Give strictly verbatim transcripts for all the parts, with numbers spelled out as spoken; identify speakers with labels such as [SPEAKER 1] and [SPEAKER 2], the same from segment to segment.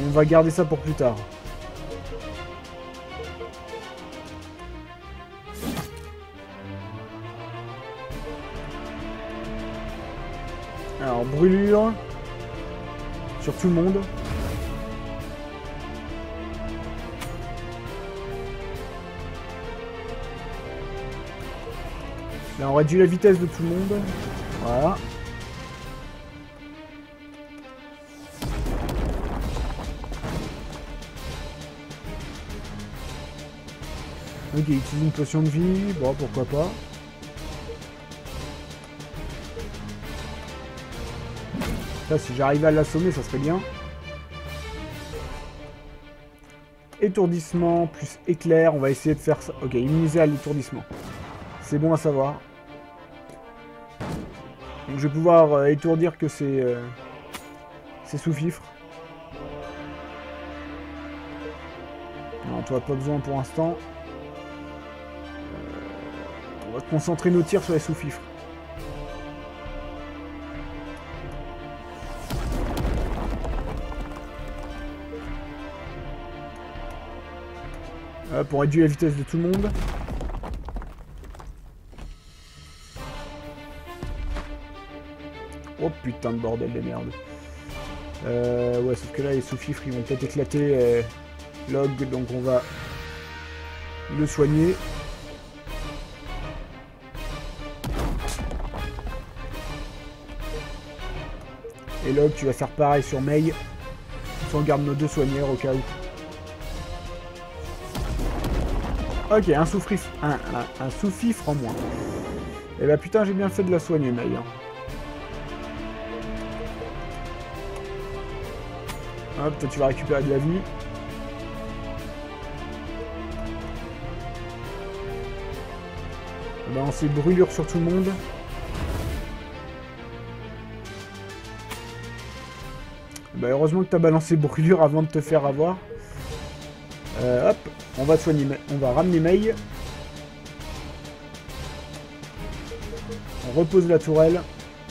[SPEAKER 1] on va garder ça pour plus tard. Alors, brûlure sur tout le monde. Là, on réduit la vitesse de tout le monde. Voilà. Ok, il utilise une potion de vie. Bon, pourquoi pas. Là, si j'arrivais à l'assommer, ça serait bien. Étourdissement plus éclair. On va essayer de faire ça. Ok, immunisé à l'étourdissement. C'est bon à savoir. Donc, je vais pouvoir euh, étourdir que c'est euh, c'est sous-fifre. Non, toi, pas besoin pour l'instant. Euh, on va concentrer nos tirs sur les sous-fifres. Hop, on réduit la vitesse de tout le monde. Oh putain de bordel de merde. Euh, ouais, sauf que là, les sous-fifres, ils vont peut-être éclater euh, Log, donc on va le soigner. Et Log, tu vas faire pareil sur Mei. On garde nos deux soigneurs au cas où. Ok, un sous-fifre un, un, un sous-fifre en moins. Et bah putain, j'ai bien fait de la soigner, Mei. Hein. Hop, toi tu vas récupérer de la vie. On va lancer brûlure sur tout le monde. Bah heureusement que tu as balancé brûlure avant de te faire avoir. Euh, hop, on va soigner, on va ramener Mei. On repose la tourelle.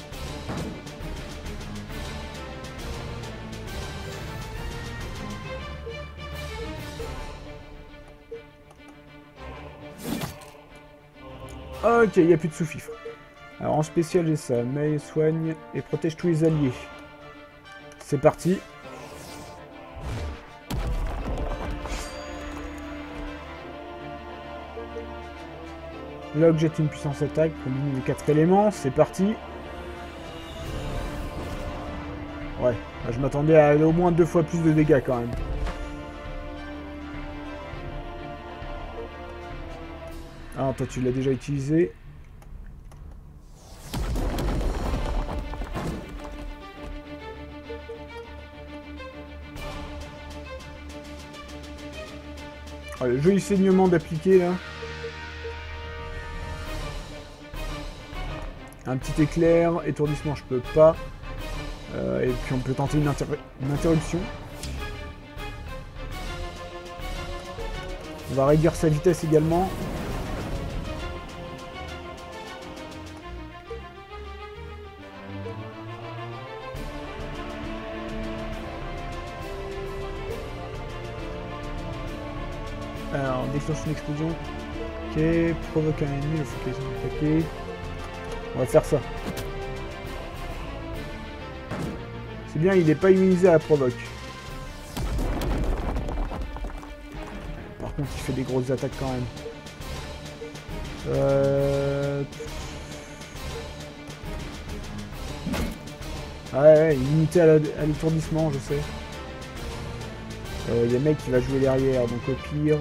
[SPEAKER 1] Ok, il n'y a plus de sous-fifre. Alors en spécial, j'ai ça. Mei soigne et protège tous les alliés. C'est parti. Log jette une puissance attaque, combine les quatre éléments. C'est parti. Ouais, je m'attendais à au moins deux fois plus de dégâts quand même. Ah, toi tu l'as déjà utilisé. Ah, le joli saignement d'appliquer là. Un petit éclair, étourdissement je peux pas. Euh, et puis on peut tenter une, inter une interruption. On va réduire sa vitesse également. Alors, déclenche une explosion. Ok, provoque un ennemi, le focaliser sur attaquer. On va faire ça. C'est bien, il n'est pas immunisé à la provoque. Par contre, il fait des grosses attaques quand même. Euh... Ah ouais, limité à l'étourdissement, je sais. Il euh, y a le mec qui va jouer derrière, donc au pire...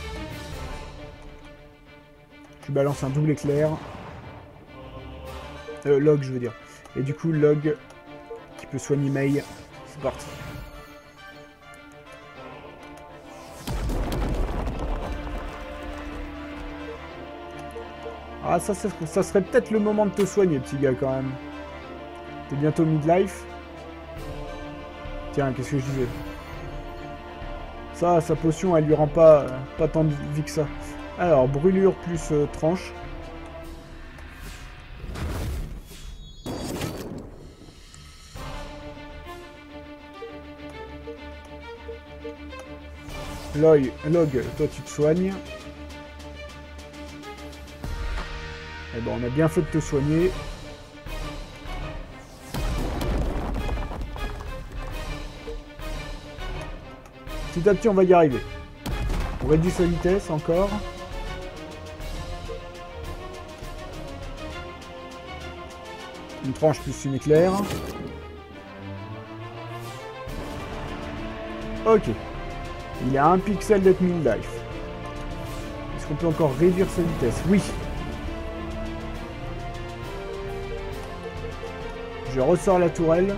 [SPEAKER 1] Je balance un double éclair. Euh, Log, je veux dire. Et du coup, Log qui peut soigner Mei. C'est parti. Ah, ça, ça, ça serait peut-être le moment de te soigner, petit gars, quand même. T'es bientôt midlife. Tiens, qu'est-ce que je disais? Ça, sa potion, elle lui rend pas, euh, pas tant de vie que ça. Alors, brûlure plus euh, tranche. Log, Log, toi tu te soignes. Et bon, on a bien fait de te soigner. Petit à petit, on va y arriver. On réduit sa vitesse encore. Une tranche plus une éclair. Ok. Il a un pixel d'être mille life. Est-ce qu'on peut encore réduire sa vitesse? Oui. Je ressors la tourelle.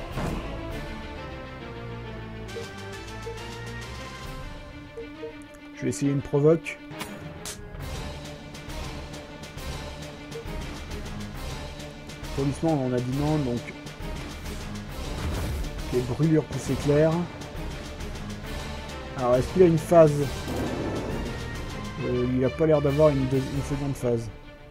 [SPEAKER 1] Je vais essayer une provoque. Refroidissement, on a dit non, donc... Les brûlures plus éclairs. Alors, est-ce qu'il a une phase? euh, Il n'a pas l'air d'avoir une, une seconde phase.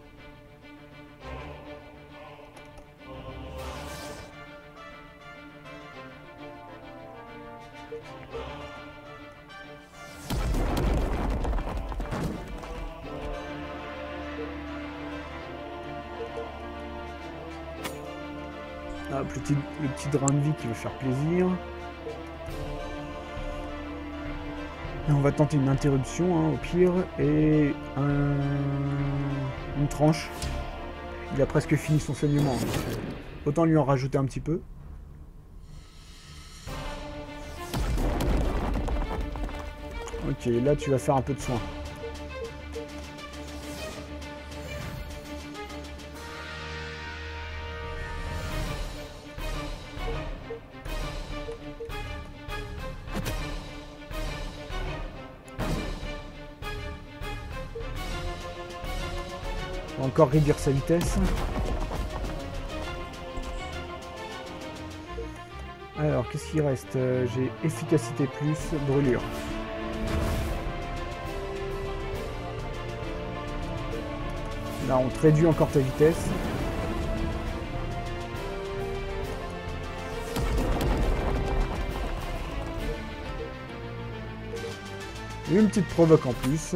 [SPEAKER 1] Ah, le petit, le petit drain de vie qui veut faire plaisir. Et on va tenter une interruption, hein, au pire, et un... une tranche. Il a presque fini son saignement, donc autant lui en rajouter un petit peu. Ok, là tu vas faire un peu de soin. On va encore réduire sa vitesse. Alors, qu'est-ce qu'il reste? euh, J'ai efficacité plus, brûlure. Là, on te réduit encore ta vitesse. Une petite provoque en plus.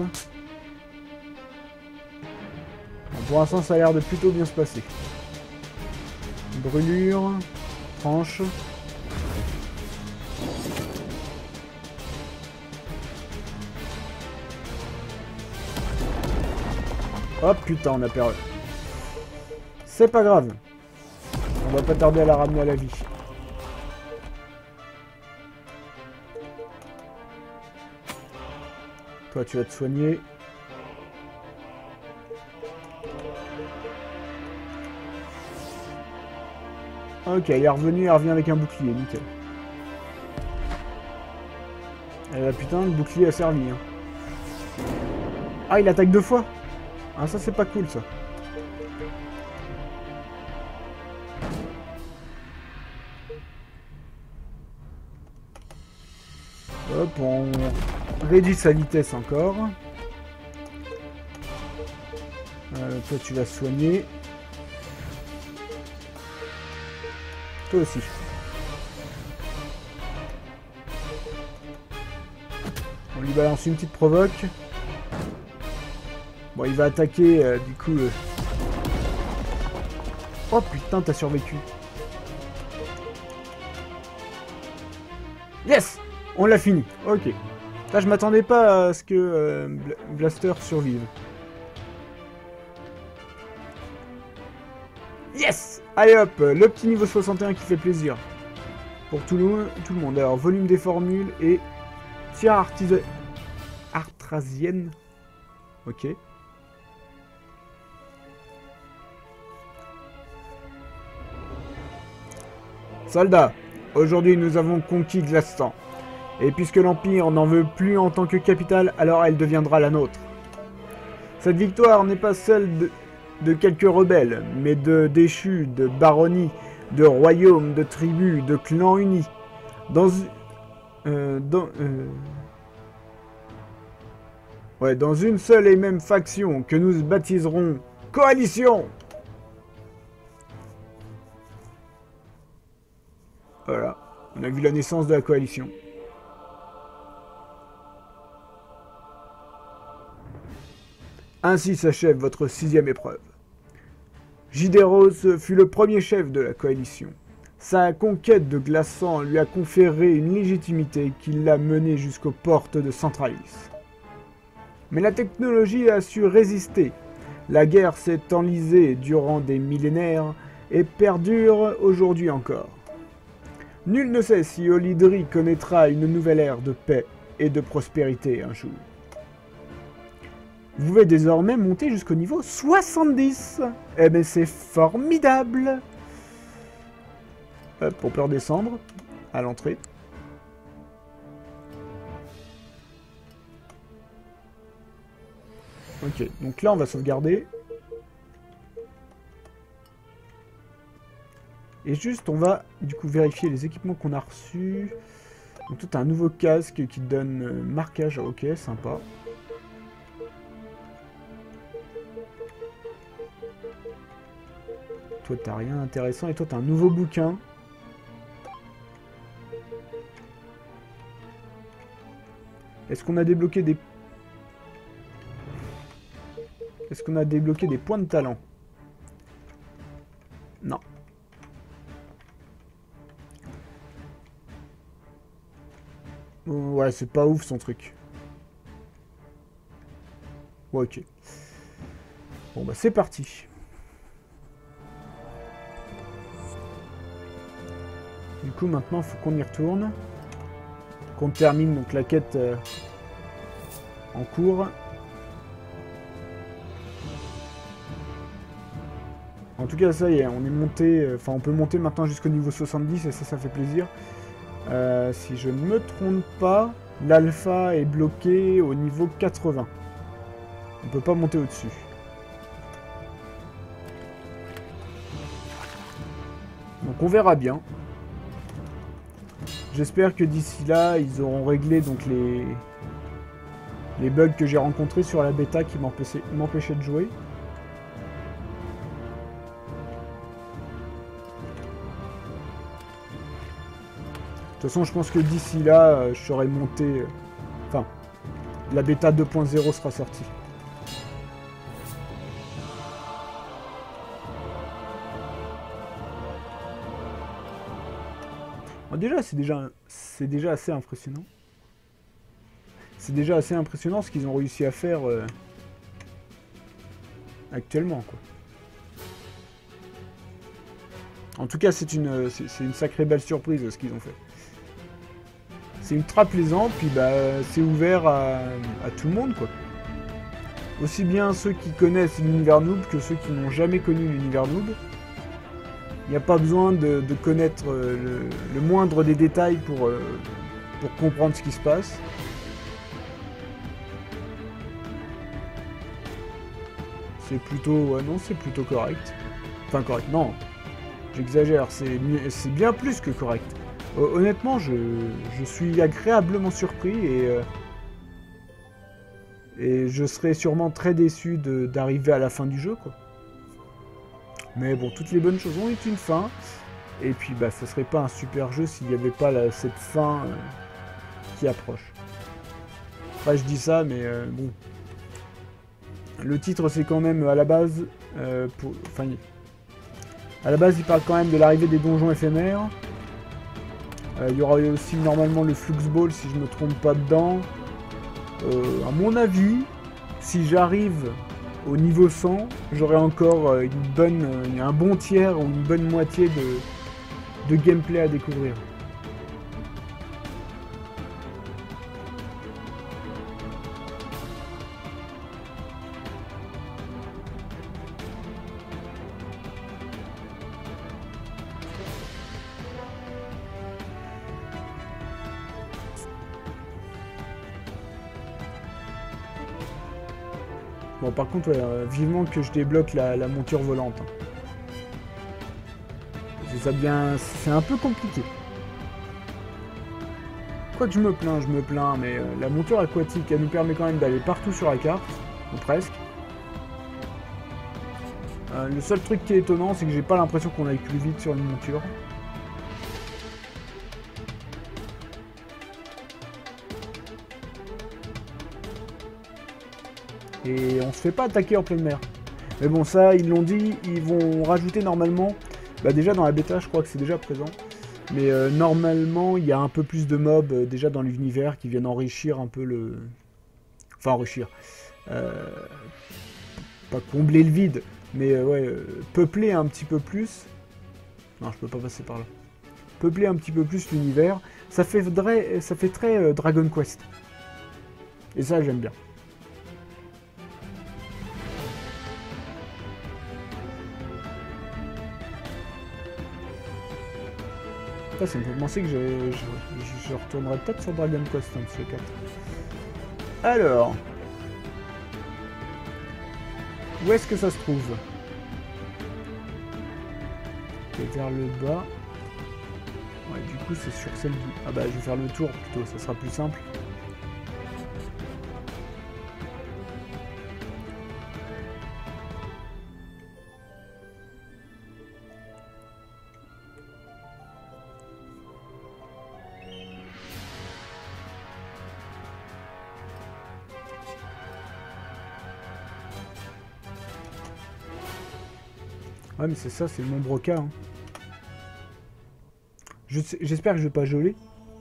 [SPEAKER 1] Pour l'instant, ça a l'air de plutôt bien se passer. Brûlure, tranche. Oh putain, on a perdu. C'est pas grave. On va pas tarder à la ramener à la vie. Toi, tu vas te soigner. Ok, elle est revenue, elle revient avec un bouclier, nickel. Eh bah putain, le bouclier a servi. Hein. Ah, il attaque deux fois. Ah, ça c'est pas cool ça. Hop, on réduit sa vitesse encore. Euh, toi, tu vas soigner. Toi aussi. On lui balance une petite provoque. Bon, il va attaquer, euh, du coup... Euh... Oh putain, t'as survécu. Yes! On l'a fini. Ok. Là, je m'attendais pas à ce que euh, Blaster survive. Yes! Allez hop, le petit niveau soixante et un qui fait plaisir. Pour tout le, tout le monde. Alors, volume des formules et tir artisa... artrasienne. Ok. Soldats, aujourd'hui nous avons conquis Glastan. Et puisque l'Empire n'en veut plus en tant que capitale, alors elle deviendra la nôtre. Cette victoire n'est pas celle de... de quelques rebelles, mais de déchus, de baronnies, de royaumes, de tribus, de clans unis. Dans... Euh, dans... Euh... Ouais, dans une seule et même faction que nous baptiserons Coalition. Voilà, on a vu la naissance de la Coalition. Ainsi s'achève votre sixième épreuve. Jyderos fut le premier chef de la coalition. Sa conquête de Glaçant lui a conféré une légitimité qui l'a mené jusqu'aux portes de Centralis. Mais la technologie a su résister. La guerre s'est enlisée durant des millénaires et perdure aujourd'hui encore. Nul ne sait si Olydri connaîtra une nouvelle ère de paix et de prospérité un jour. Vous pouvez désormais monter jusqu'au niveau soixante-dix. Eh bien, c'est formidable. Hop, on peut redescendre à l'entrée. Ok, donc là, on va sauvegarder. Et juste, on va du coup vérifier les équipements qu'on a reçus. Donc, toi, t'as un nouveau casque qui te donne euh, marquage. Ok, sympa. Toi, t'as rien d'intéressant. Et toi, t'as un nouveau bouquin. Est-ce qu'on a débloqué des... Est-ce qu'on a débloqué des points de talent? Non. Ouais, c'est pas ouf son truc. Ouais, ok. Bon, bah c'est parti. Du coup, maintenant, il faut qu'on y retourne. Qu'on termine donc la quête euh, en cours. En tout cas, ça y est, on est monté... Enfin, on peut monter maintenant jusqu'au niveau soixante-dix et ça, ça fait plaisir. Euh, si je ne me trompe pas, l'alpha est bloqué au niveau quatre-vingts. On ne peut pas monter au-dessus. Donc on verra bien. J'espère que d'ici là, ils auront réglé donc les, les bugs que j'ai rencontrés sur la bêta qui m'empêchaient de jouer. De toute façon, je pense que d'ici là, je serai monté... Enfin, la bêta deux point zéro sera sortie. Bon, déjà, c'est déjà, c'est déjà assez impressionnant. C'est déjà assez impressionnant ce qu'ils ont réussi à faire euh, actuellement, quoi. En tout cas, c'est une, c'est une sacrée belle surprise ce qu'ils ont fait. C'est ultra plaisant, puis bah, c'est ouvert à, à tout le monde, quoi. Aussi bien ceux qui connaissent l'univers noob que ceux qui n'ont jamais connu l'univers noob. Il n'y a pas besoin de, de connaître le, le moindre des détails pour, euh, pour comprendre ce qui se passe. C'est plutôt... Ouais, non, c'est plutôt correct. Enfin, correct, non. J'exagère, c'est bien plus que correct. Euh, honnêtement, je, je suis agréablement surpris et... Euh, et je serais sûrement très déçu d'arriver à la fin du jeu, quoi. Mais bon, toutes les bonnes choses ont une fin. Et puis, bah, ça serait pas un super jeu s'il n'y avait pas la, cette fin euh, qui approche. Enfin, je dis ça, mais euh, bon. Le titre, c'est quand même, à la base... Euh, pour, enfin, à la base, il parle quand même de l'arrivée des donjons éphémères. Euh, il y aura aussi, normalement, le Flux Ball, si je me trompe pas dedans. Euh, à mon avis, si j'arrive au niveau cent, j'aurai encore une bonne, un bon tiers ou une bonne moitié de, de gameplay à découvrir. Bon, par contre, ouais, euh, vivement que je débloque la, la monture volante. Ça devient... C'est un peu compliqué. Quoi que je me plains, je me plains, mais euh, la monture aquatique, elle nous permet quand même d'aller partout sur la carte, ou presque. Euh, le seul truc qui est étonnant, c'est que j'ai pas l'impression qu'on aille plus vite sur une monture. Et on se fait pas attaquer en pleine mer. Mais bon, ça, ils l'ont dit, ils vont rajouter normalement... Bah déjà dans la bêta, je crois que c'est déjà présent. Mais euh, normalement, il y a un peu plus de mobs euh, déjà dans l'univers qui viennent enrichir un peu le... Enfin, enrichir. Euh... Pas combler le vide, mais euh, ouais, euh, peupler un petit peu plus. Non, je peux pas passer par là. Peupler un petit peu plus l'univers. Ça fait, ça fait très euh, Dragon Quest. Et ça, j'aime bien. Ça, ça me fait penser que je, je, je retournerai peut-être sur Dragon Quest un de ces quatre. Alors. Où est-ce que ça se trouve? C'est vers le bas. Ouais, du coup, c'est sur celle du... Ah bah, je vais faire le tour plutôt, ça sera plus simple. Ouais, mais c'est ça, c'est le Mont Broca. Hein. J'espère que je vais pas geler.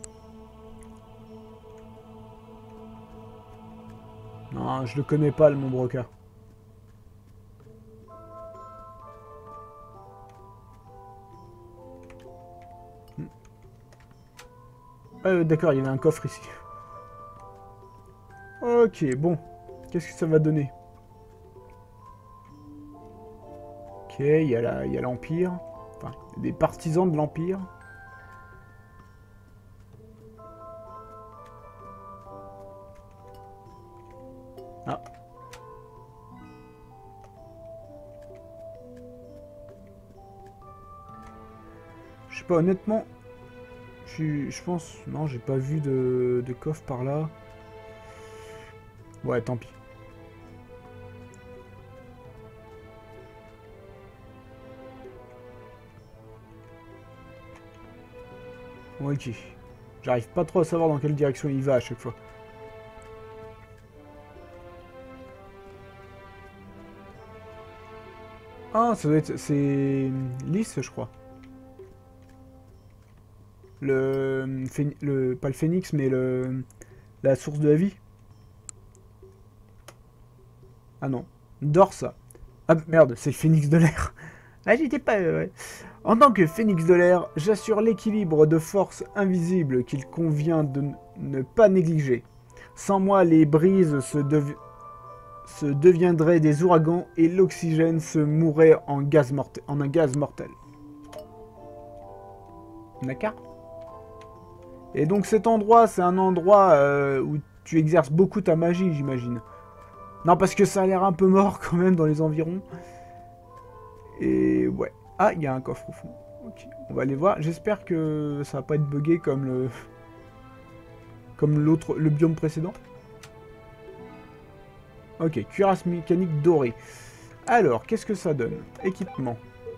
[SPEAKER 1] Non, je le connais pas, le Mont Broca. Euh, D'accord, il y avait un coffre ici. Ok, bon. Qu'est-ce que ça va donner? Ok, il y a l'Empire. Enfin, des partisans de l'Empire. Ah. Je sais pas, honnêtement, je, je pense... Non, j'ai pas vu de, de coffre par là. Ouais, tant pis. Ok. J'arrive pas trop à savoir dans quelle direction il va à chaque fois. Ah, ça doit être... C'est... Lys, je crois. Le... le... Pas le phénix, mais le... La source de la vie. Ah non. Dorsa. Ah merde, c'est le phénix de l'air. Ah, j'étais pas... Ouais. En tant que phénix de l'air, j'assure l'équilibre de force invisible qu'il convient de ne pas négliger. Sans moi, les brises se, dev... se deviendraient des ouragans et l'oxygène se mourrait en, gaz mortel... en un gaz mortel. D'accord. Et donc cet endroit, c'est un endroit euh, où tu exerces beaucoup ta magie, j'imagine. Non, parce que ça a l'air un peu mort quand même dans les environs. Et ouais. Ah, il y a un coffre au fond. Ok, on va aller voir. J'espère que ça va pas être buggé comme le... Comme l'autre, le biome précédent. Ok, cuirasse mécanique dorée. Alors, qu'est-ce que ça donne? Équipement.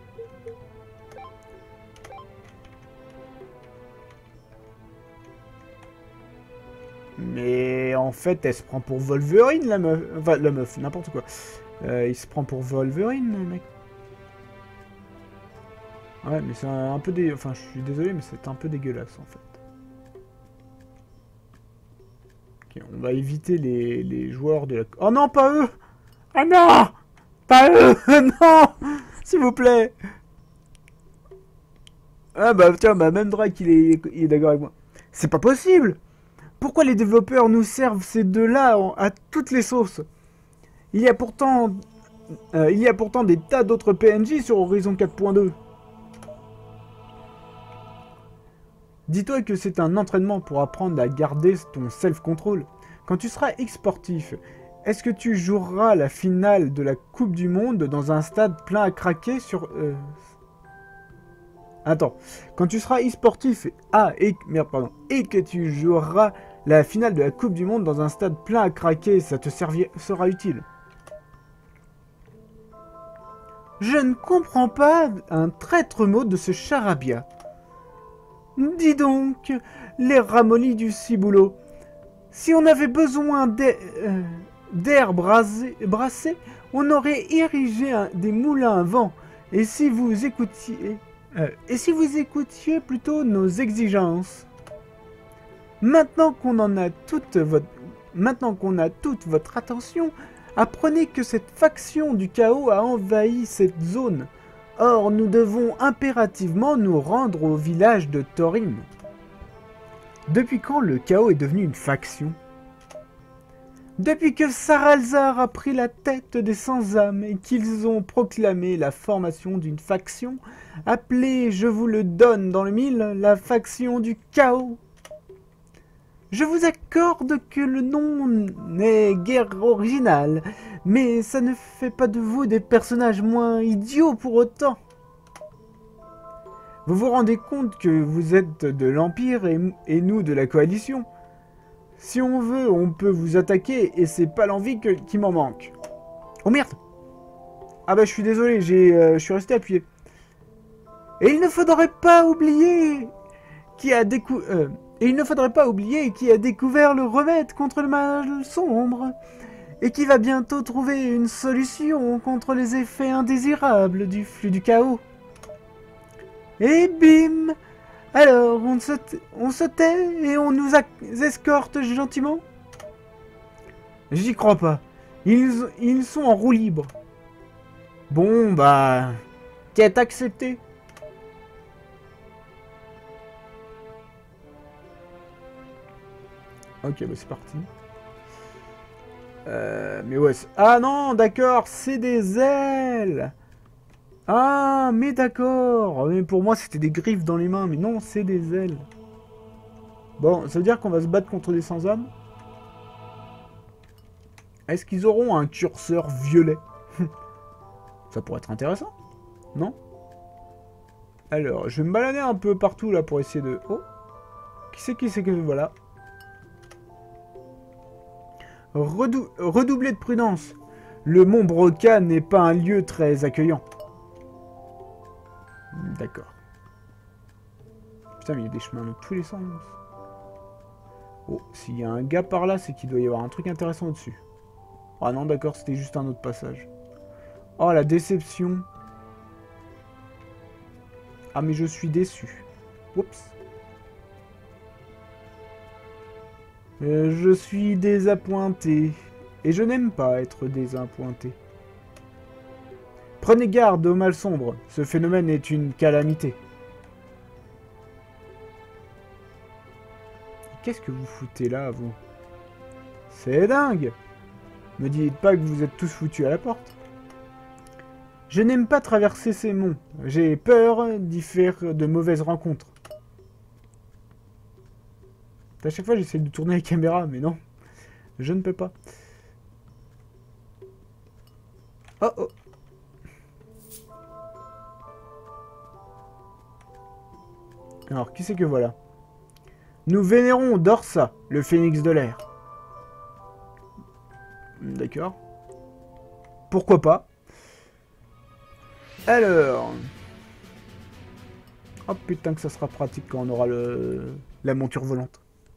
[SPEAKER 1] Mais en fait, elle se prend pour Wolverine, la meuf. Enfin, la meuf, n'importe quoi. Euh, il se prend pour Wolverine, le mec. Ouais, mais c'est un, un peu dé... Enfin, je suis désolé, mais c'est un peu dégueulasse, en fait. Ok, on va éviter les, les joueurs de la... Oh non, pas eux! Ah non! Pas eux! Non! S'il vous plaît! Ah bah tiens, bah même Drake, il est, il est d'accord avec moi. C'est pas possible! Pourquoi les développeurs nous servent ces deux-là à toutes les sauces? Il y a pourtant... Euh, il y a pourtant des tas d'autres P N J sur Horizon quatre point deux. Dis-toi que c'est un entraînement pour apprendre à garder ton self-control. Quand tu seras e-sportif, est-ce que tu joueras la finale de la Coupe du Monde dans un stade plein à craquer sur... Euh... Attends. Quand tu seras e-sportif ah, et... Merde, pardon. Et que tu joueras la finale de la Coupe du Monde dans un stade plein à craquer, ça te servir... sera utile. Je ne comprends pas un traître mot de ce charabia. Dis donc, les ramollis du ciboulot. Si on avait besoin d'aide... Euh, d'air brassé, brassé, on aurait érigé un, des moulins à vent. Et si vous écoutiez, euh, et si vous écoutiez plutôt nos exigences. Maintenant qu'on en a toute votre, maintenant qu'on a toute votre attention, apprenez que cette faction du chaos a envahi cette zone. Or, nous devons impérativement nous rendre au village de Thorim. Depuis quand le chaos est devenu une faction? Depuis que Saralzar a pris la tête des sans-âmes et qu'ils ont proclamé la formation d'une faction, appelée, je vous le donne dans le mille, la faction du chaos. Je vous accorde que le nom n'est guère original, mais ça ne fait pas de vous des personnages moins idiots pour autant. Vous vous rendez compte que vous êtes de l'Empire et, et nous de la Coalition? Si on veut, on peut vous attaquer et c'est pas l'envie que, qui m'en manque. Oh merde! Ah bah je suis désolé, j'ai, euh, je suis resté appuyé. Et il ne faudrait pas oublier qui a découvert... Euh, Et il ne faudrait pas oublier qui a découvert le remède contre le mal sombre, et qui va bientôt trouver une solution contre les effets indésirables du flux du chaos. Et bim! Alors, on se, on se tait et on nous escorte gentiment? J'y crois pas. Ils, ils sont en roue libre. Bon, bah... Quête acceptée. Ok, bah c'est parti. Euh, mais ouais... Ah non, d'accord, c'est des ailes. Ah, mais d'accord. Mais pour moi, c'était des griffes dans les mains. Mais non, c'est des ailes. Bon, ça veut dire qu'on va se battre contre des sans-âmes. Est-ce qu'ils auront un curseur violet? Ça pourrait être intéressant, non? Alors, je vais me balader un peu partout là pour essayer de... Oh, qui c'est qui c'est que... Voilà. Redou... Redoubler de prudence. Le mont Broca n'est pas un lieu très accueillant. D'accord. Putain, mais il y a des chemins dans tous les sens. Oh, s'il y a un gars par là, c'est qu'il doit y avoir un truc intéressant au-dessus. Ah non, d'accord, c'était juste un autre passage. Oh, la déception. Ah, mais je suis déçu. Oups. Euh, je suis désappointé. Et je n'aime pas être désappointé. Prenez garde au mal sombre. Ce phénomène est une calamité. Qu'est-ce que vous foutez là, vous? C'est dingue! Me dites pas que vous êtes tous foutus à la porte. Je n'aime pas traverser ces monts. J'ai peur d'y faire de mauvaises rencontres. À chaque fois, j'essaie de tourner la caméra, mais non. Je ne peux pas. Oh oh. Alors, qui c'est que voilà? Nous vénérons Dorsa, le phénix de l'air. D'accord. Pourquoi pas? Alors... Oh putain que ça sera pratique quand on aura le... la monture volante.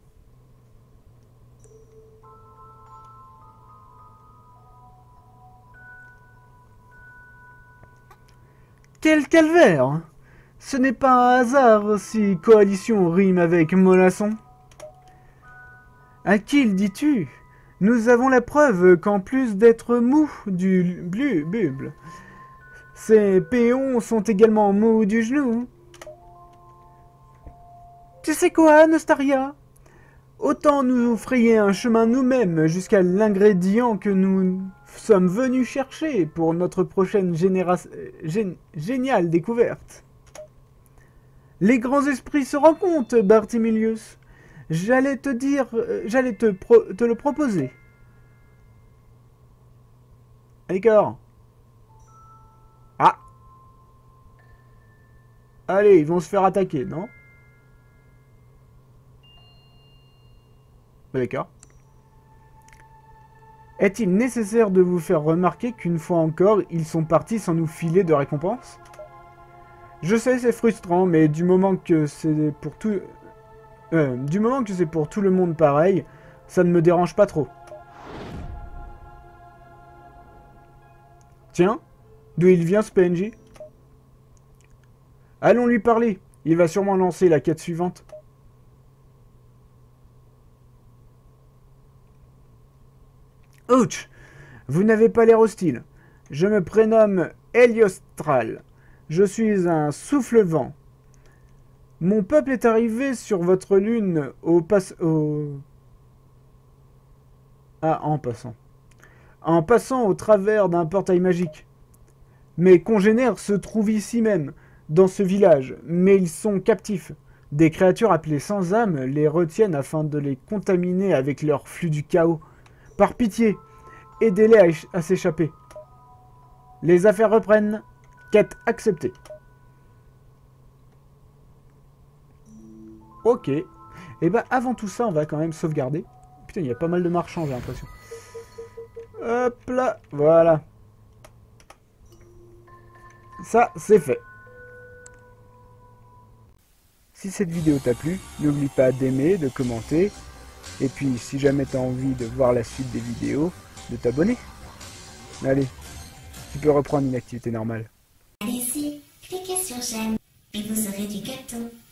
[SPEAKER 1] Quel calvaire! Ce n'est pas un hasard si coalition rime avec mollasson. À qui le dis-tu? Nous avons la preuve qu'en plus d'être mous du buble, ces péons sont également mous du genou. Tu sais quoi, Nostaria? Autant nous frayer un chemin nous-mêmes jusqu'à l'ingrédient que nous sommes venus chercher pour notre prochaine génération gén géniale découverte. Les grands esprits se rencontrent, Bartimilius. J'allais te dire, euh, j'allais te, pro te le proposer. D'accord. Ah. Allez, ils vont se faire attaquer, non? D'accord. Est-il nécessaire de vous faire remarquer qu'une fois encore, ils sont partis sans nous filer de récompense? Je sais, c'est frustrant, mais du moment que c'est pour tout... Euh, du moment que c'est pour tout le monde pareil, ça ne me dérange pas trop. Tiens, d'où il vient ce P N J? Allons lui parler. Il va sûrement lancer la quête suivante. Ouch! Vous n'avez pas l'air hostile. Je me prénomme Héliostral. Je suis un souffle-vent. Mon peuple est arrivé sur votre lune au pass... au... Ah, en passant. En passant au travers d'un portail magique. Mes congénères se trouvent ici même, dans ce village, mais ils sont captifs. Des créatures appelées sans âme les retiennent afin de les contaminer avec leur flux du chaos. Par pitié, aidez-les à, à s'échapper. Les affaires reprennent. Quête acceptée. Ok. Et bah avant tout ça, on va quand même sauvegarder. Putain, il y a pas mal de marchands, j'ai l'impression. Hop là, voilà. Ça, c'est fait. Si cette vidéo t'a plu, n'oublie pas d'aimer, de commenter. Et puis, si jamais tu as envie de voir la suite des vidéos, de t'abonner. Allez, tu peux reprendre une activité normale.
[SPEAKER 2] Allez-y, cliquez sur j'aime et vous aurez du gâteau.